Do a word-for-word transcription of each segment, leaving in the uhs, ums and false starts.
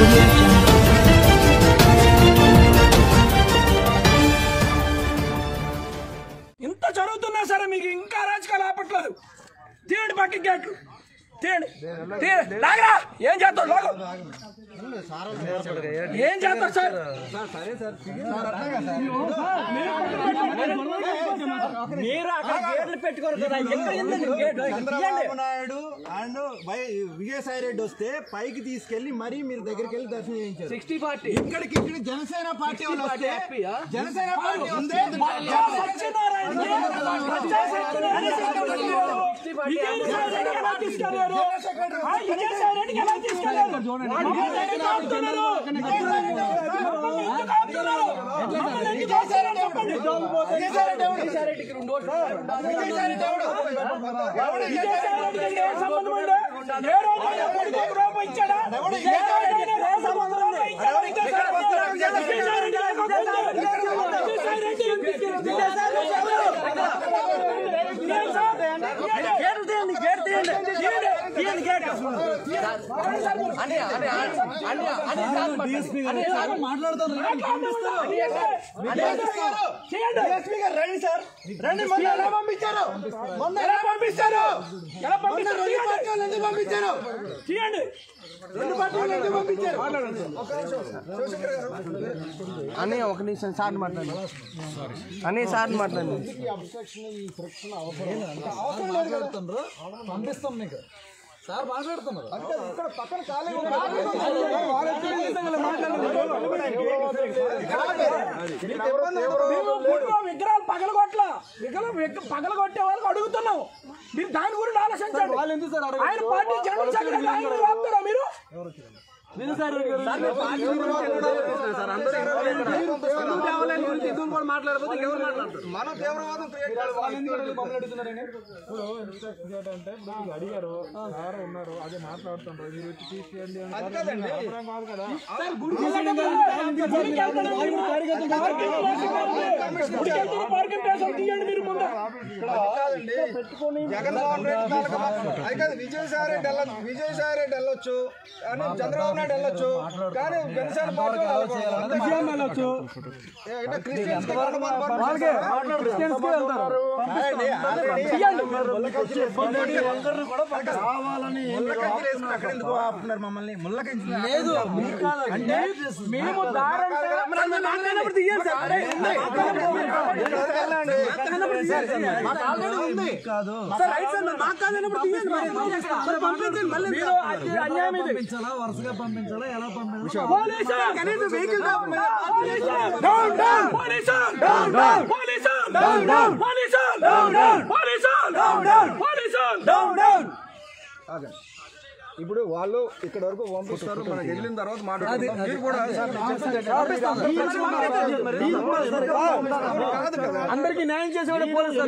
ఇంత జరుగుతున్నా సరే మీకు ఇంకా రాజకీయాలు ఆపట్లేదు. తీయండి పక్కకి గేట్లు తీయండి. లాగరా ఏం చేస్తావు? లాగు ఏం చేస్తారు సార్? మీరు అక్కడ గేట్లు పెట్టుకోరు కదా. చంద్రబాబు నాయుడు అండ్ విజయసాయి రెడ్డి వస్తే పైకి తీసుకెళ్లి మరీ మీరు దగ్గరికి వెళ్ళి దర్శనం చేయించారు. సిక్స్టీ పార్టీ ఇక్కడికి ఇక్కడ జనసేన పార్టీ వాళ్ళు వస్తే జనసేన పార్టీ వస్తే అనే ఒక నిమిషం సార్ మాట్లాడండి. అనే సార్ మాట్లాడండి. పంపిస్తాం మీకు సార్ మాట్లాడుతున్నారు. విగ్రహాలు పగలగొట్ల విగ్రహం పగలగొట్టే వాళ్ళకి అడుగుతున్నాం. మీరు దాని గురించి ఆలోచించండి. ఆయన పార్టీ జనరల్ సెక్రటరీ ఆయన ఆపుతారా మీరు? మనం తీవ్రవాదం అడిగారు సార్ ఉన్నారు అదే మాట్లాడుతుంటారు. మీరు వచ్చి తీసుకెళ్ళి జగన్మోహన్ రెడ్డి అది కాదు. విజయసాయి రెడ్డి వెళ్ళ విజయసాయి రెడ్డి వెళ్ళొచ్చు కానీ చంద్రబాబు నాయుడు వెళ్ళొచ్చు కానీ జనసేన పార్టీ వెళ్ళొచ్చు. క్రిస్టియన్స్ మమ్మల్ని ముళ్ళకంచి లేదు అంటే మేము వరుసగా పంపించాలా ఎలా పంపించాలి? ఇప్పుడు వాళ్ళు ఇక్కడ వరకు పంపిస్తారు. మనకి వెళ్ళిన తర్వాత మాట్లాడుతారు. అందరికి న్యాయం చేసేవాడు పోలీసు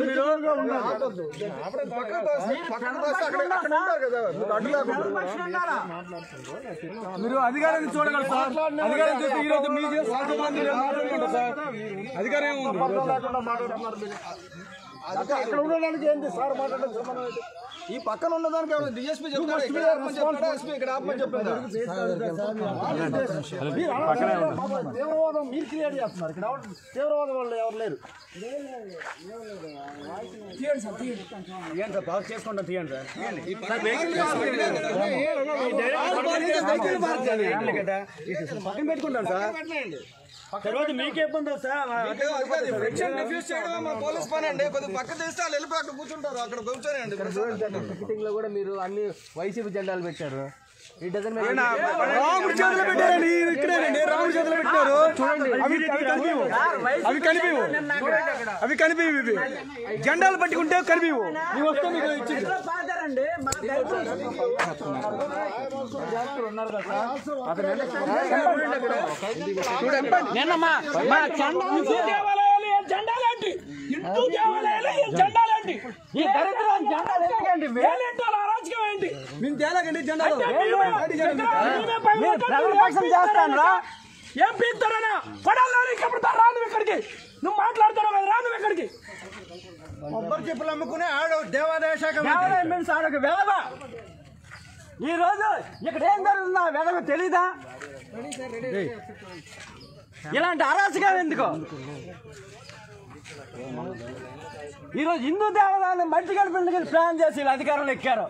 మీరు అధికారాన్ని చూడగలరు సార్. అధికారం చూస్తే ఈరోజు మీ మాట్లాడుకుంటారు సార్. అధికారం ఏముంది? అక్కడ ఉండడానికి ఏంటి సార్ మాట్లాడడం? ఈ పక్కన ఉన్నదానికి డిఎస్పీ చెప్తారు ఇక్కడ ఆపమని చెప్పారు. తీవ్రవాదం మీరు క్రియేట్ చేస్తున్నారు. ఇక్కడ తీవ్రవాదం వాళ్ళు ఎవరు లేరు. తీయండి సార్ తీయండి సార్ బాగా చేసుకుంటాం. తీయండి సార్ పక్కన పెట్టుకుంటాం సార్. తర్వాత మీకే ఇబ్బంది సార్. పోలీస్ పని అండి. కొద్దిగా పక్క చేస్తే వాళ్ళు వెళ్ళిపోయి అక్కడ కూర్చుంటారు. అక్కడ కూర్చోనండి. టికెటింగ్ లో కూడా మీరు అన్ని వైసీపీ జెండాలు పెట్టారు. రాముడి చేతులు పెట్టారండి. ఇక్కడేనండి రాముడి చేతులు పెట్టారు. చూడండి అవి కనిపివు అవి కనిపివు అవి కనిపివు ఇవి జెండాలు పట్టుకుంటే కనిపివు. ఇవి వస్తే మీకు ఇచ్చింది జెండాలేంటి? హిందూ దేవాలయాలు జెండాలేంటి? ఈ దరిద్రం జెండాలు ఎందుకండి? వేలేంటో అరాచకం ఏంటి? మేము తేలాగండి జెండాలు ఏం పీకుతారనా? పడాలని కప్పుతారు. రాను ఇక్కడికి. నువ్వు మాట్లాడతావు కదా, రాను ఇక్కడికి. కొబ్బరి చెప్పులు అమ్ముకునే ఆడు దేవాదాయ శాఖ వేదవ. ఈ రోజు ఇక్కడ ఏం జరుగుతుందా వేదవ తెలీదా? ఇలాంటి అరాచకాలు ఎందుకు? ఈరోజు హిందూ దేవాలయాన్ని మట్టి గడిపిన ప్లాన్ చేసి వీళ్ళు అధికారంలో ఎక్కారు.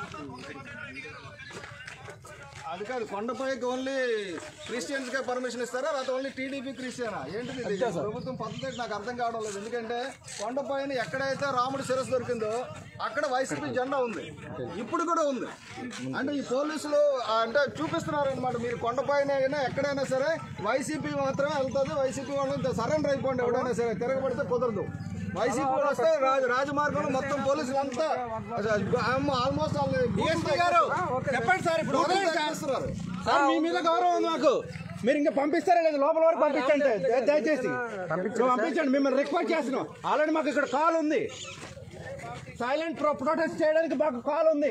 అది కాదు, కొండపైకి ఓన్లీ క్రిస్టియన్స్ గా పర్మిషన్ ఇస్తారా లేకపోతే ఓన్లీ టీడీపీ క్రిస్టియనా ఏంటిది? ఇది ప్రభుత్వం పద్ధతి నాకు అర్థం కావడం లేదు. ఎందుకంటే కొండపైన ఎక్కడైతే రాముడి శిరస్సు దొరికిందో అక్కడ వైసీపీ జెండా ఉంది, ఇప్పుడు కూడా ఉంది. అంటే ఈ పోలీసులు అంటే చూపిస్తున్నారు అనమాట, మీరు కొండపైన అయినా ఎక్కడైనా సరే వైసీపీ మాత్రమే వెళ్తుంది, వైసీపీ వాళ్ళని సరెండర్ అయిపోండి, ఎవడైనా సరే తిరగబడితే కుదరదు. వైసీపీ వాళ్ళు వస్తే రాజ రాజమార్గంలో మొత్తం పోలీసులు అంతా ఆల్మోస్ట్ గారు చెప్పండి సార్. ఇప్పుడు చేస్తున్నారు సార్, మీ మీద గౌరవం ఉంది మాకు. మీరు ఇంకా పంపిస్తారా లేదు? లోపల వరకు పంపించండి దయచేసి, పంపించండి. మిమ్మల్ని రిక్వెస్ట్ చేస్తున్నాం. ఆల్రెడీ మాకు ఇక్కడ కాల్ ఉంది, సైలెంట్ ప్రొటెస్ట్ చేయడానికి మాకు కాల్ ఉంది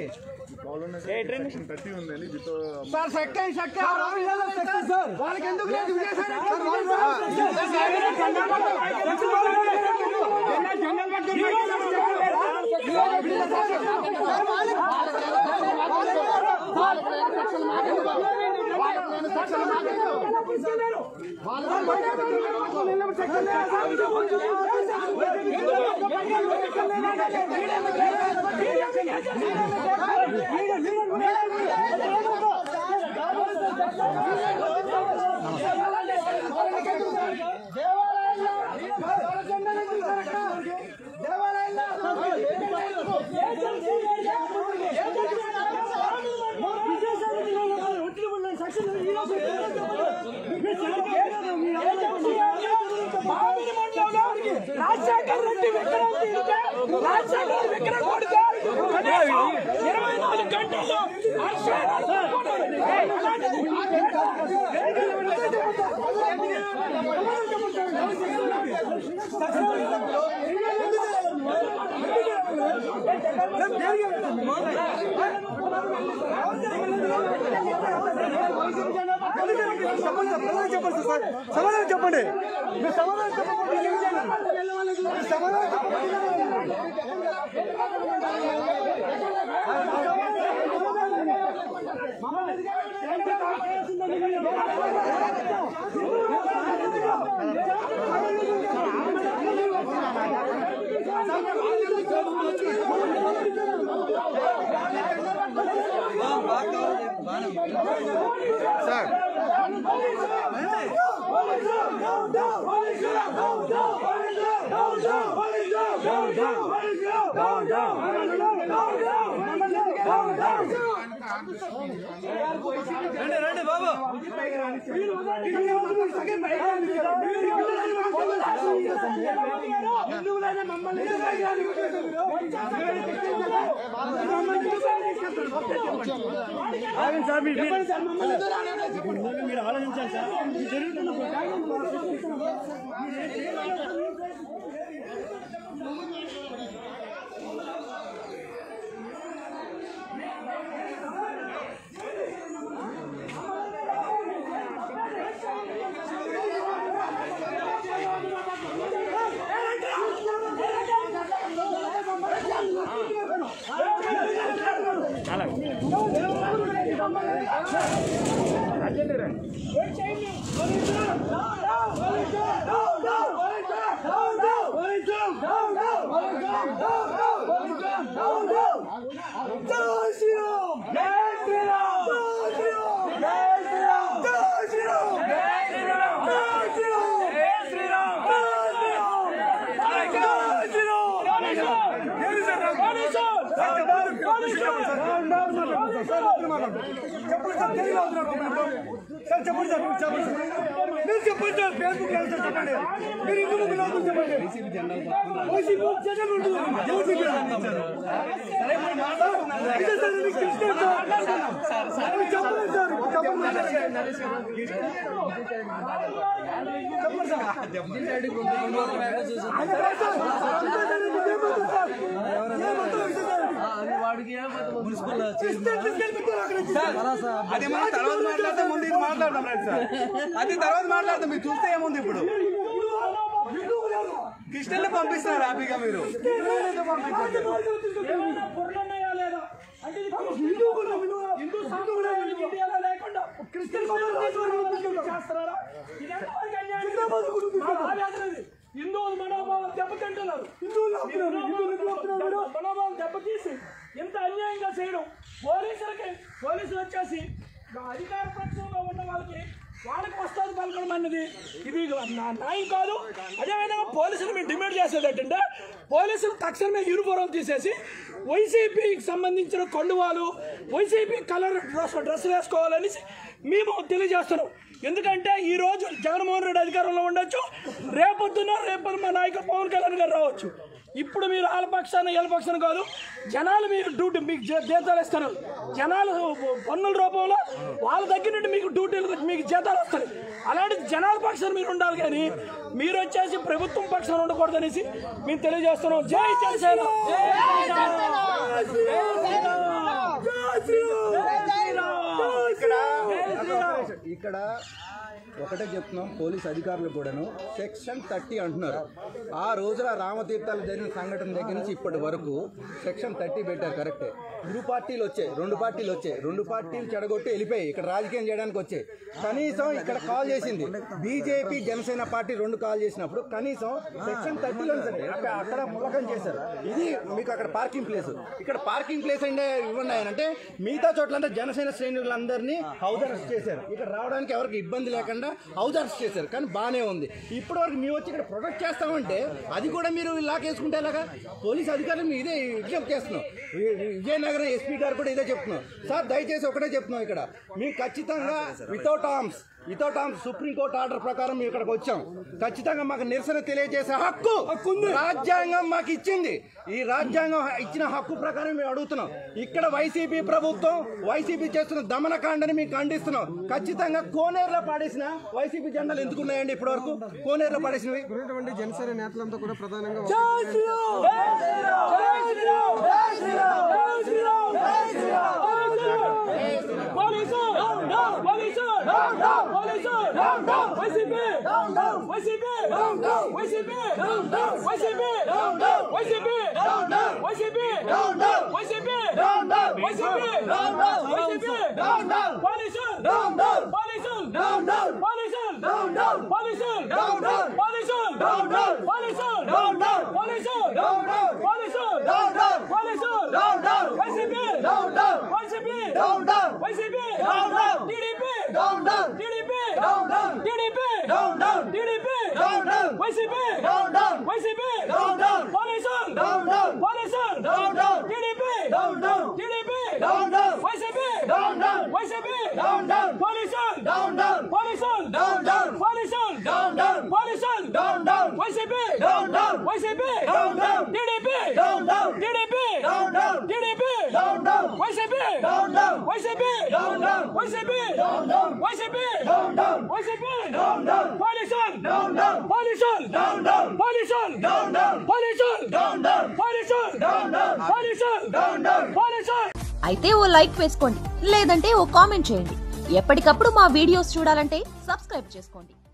సార్. సెకండ్ సెకండ్ సార్, వాళ్ళకి ఎందుకు లేదు? రాజశేఖర్ రెడ్డి విగ్రహం రాజశేఖర్ విగ్రహం కొడుకు ఇరవై నాలుగు గంటల్లో చెప్పండి సార్, సమాధానం చెప్పండి. మీరు సమాధానం చెప్పండి. సమాధానం సార్, రండి రండి బాబు. సార్ మీరు ఆలోచించాలి సార్, జరుగుతున్న చెప్పండి సార్, చెప్పండి మీరు చెప్పండి సార్. ఫేస్బుక్ చెప్పండి, మీరు ఇంటి ముందు చెప్పండి. అది మనం తర్వాత మాట్లాడతాం, ముందు ఇది మాట్లాడదాం రైట్ సార్. అది తర్వాత మాట్లాడతాం. మీరు చూస్తే ఏముంది, ఇప్పుడు క్రిస్టియన్లు పంపిస్తున్నారు హ్యాపీగా. మీరు హిందూ హిందూ లేకుండా క్రిస్టియన్ హిందువుల మనోభావం దెబ్బతింటున్నారు. మనోభావం దెబ్బతీసి ఇంత అన్యాయంగా చేయడం, పోలీసులకి పోలీసులు వచ్చేసి అధికార పక్షంలో ఉన్న వాళ్ళకి వాళ్ళకి వస్తుంది పలకడం అన్నది ఇది న్యాయం కాదు. అదేవిధంగా పోలీసులు మేము డిమాండ్ చేసేది ఏంటంటే పోలీసులు తక్షణమే యూనిఫారం తీసేసి వైసీపీకి సంబంధించిన కండువాలు, వైసీపీ కలర్ డ్రెస్ డ్రెస్ వేసుకోవాలని మేము తెలియజేస్తున్నాం. ఎందుకంటే ఈరోజు జగన్మోహన్ రెడ్డి అధికారంలో ఉండొచ్చు, రేపొద్దున రేపు మా నాయకుడు పవన్ కళ్యాణ్ గారు రావచ్చు. ఇప్పుడు మీరు వాళ్ళ పక్షాన వీళ్ళ పక్షాన కాదు, జనాలు మీరు డ్యూటీ మీకు జీతాలు ఇస్తారు. జనాలు పన్నుల రూపంలో వాళ్ళ దగ్గర నుండి మీకు డ్యూటీలు మీకు జీతాలు వస్తాయి. అలాంటి జనాల పక్షాన మీరు ఉండాలి, కానీ మీరు వచ్చేసి ప్రభుత్వం పక్షాన ఉండకూడదు అనేసి మేము తెలియజేస్తున్నాం. జై జనసేన. ఇక్కడ ఒకటే చెప్తున్నాం, పోలీస్ అధికారులు కూడాను సెక్షన్ థర్టీ అంటున్నారు. ఆ రోజున రామతీర్థాలు జరిగిన సంఘటన దగ్గర నుంచి ఇప్పటి వరకు సెక్షన్ థర్టీ పెట్టారు. కరెక్టే. ఇరు పార్టీలు వచ్చాయి, రెండు పార్టీలు వచ్చాయి, రెండు పార్టీలు చెడగొట్టి వెళ్ళిపోయి ఇక్కడ రాజకీయం చేయడానికి వచ్చాయి. కనీసం ఇక్కడ కాల్ చేసింది బీజేపీ జనసేన పార్టీ రెండు కాల్ చేసినప్పుడు కనీసం సెక్షన్ థర్టీలో సరే అక్కడ అక్కడ మూలకం చేశారు. ఇది మీకు అక్కడ పార్కింగ్ ప్లేస్, ఇక్కడ పార్కింగ్ ప్లేస్ అంటే ఇవ్వండి అంటే మిగతా చోట్ల జనసేన శ్రేణులందరినీ హౌస్ అరెస్ట్ చేశారు. ఇక్కడ రావడానికి ఎవరికి ఇబ్బంది లేకుండా హౌస్ అరెస్ట్ చేశారు. కానీ బాగానే ఉంది. ఇప్పటి వరకు మేము వచ్చి ఇక్కడ ప్రొటెక్ట్ చేస్తామంటే అది కూడా మీరు లాకేసుకుంటే ఎలాగా? పోలీస్ అధికారులు మేము ఇదే విజ్ఞప్తి చేస్తున్నాం. విజయనగరం ఎస్పీ గారు కూడా ఇదే చెప్తున్నాం. సార్ దయచేసి ఒకటే చెప్తున్నాం, ఇక్కడ మేము ఖచ్చితంగా without arms without arms supreme court order ప్రకారం మేము ఇక్కడికి వచ్చాం. ఖచ్చితంగా మాకు నిరసన తెలియజేసే హక్కు రాజ్యాంగం మాకు ఇచ్చింది. ఈ రాజ్యాంగం ఇచ్చిన హక్కు ప్రకారం మేము అడుగుతున్నాం. ఇక్కడ వైసీపీ ప్రభుత్వం వైసీపీ చేస్తున్న దమనకాండని మేము ఖండిస్తున్నాం. ఖచ్చితంగా కోనేరులో పాడేసిన వైసీపీ జెండాలు ఎందుకున్నాయండి ఇప్పటి వరకు? కోనేరులో పాడేసినవి జనసేన నేతలంతా కూడా ప్రధానంగా అయితే ఓ లైక్ వేసుకోండి, లేదంటే ఓ కామెంట్ చేయండి. ఎప్పటికప్పుడు మా వీడియోస్ చూడాలంటే సబ్స్క్రైబ్ చేసుకోండి.